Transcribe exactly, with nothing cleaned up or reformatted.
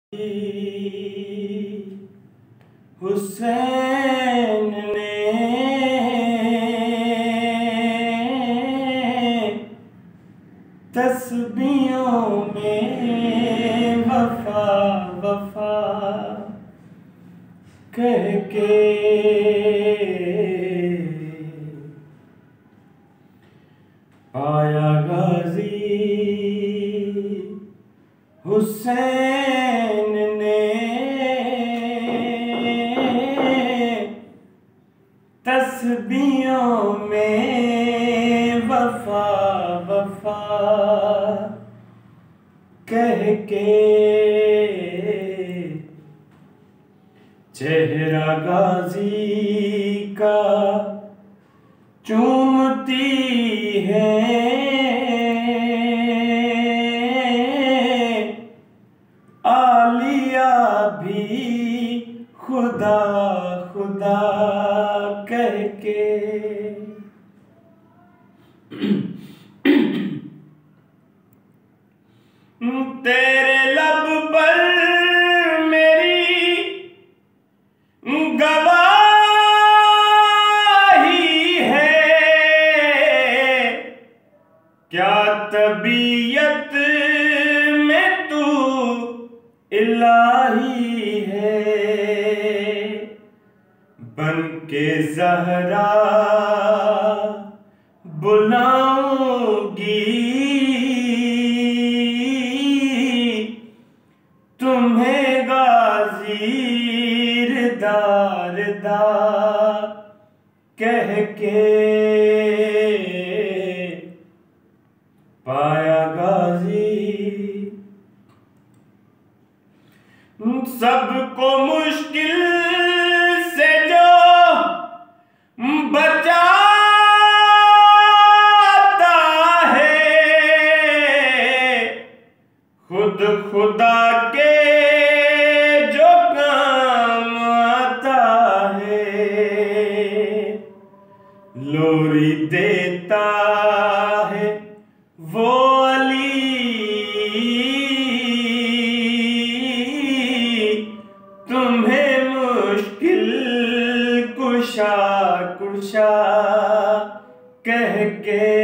हुसैन ने तस्बीहों में वफा वफा कह के पाया गाजी हुसैन ने तस्बीहों में वफा वफा कह के चेहरा गाजी का चूमती है आलिया भी खुदा खुदा कह के। तेरे लब पर मेरी गवाही है, क्या तबीयत में तू इलाही है। बन के ज़हरा बुलाऊंगी तुम्हें गाजी रिदा रिदा कह के। पाया गाजी सबको मुश्किल से जो बचाता है, खुद खुदा के जो काम आता है। लोरी देता है वो अली तुम्हें मुश्किल कुशा कुशा कह के।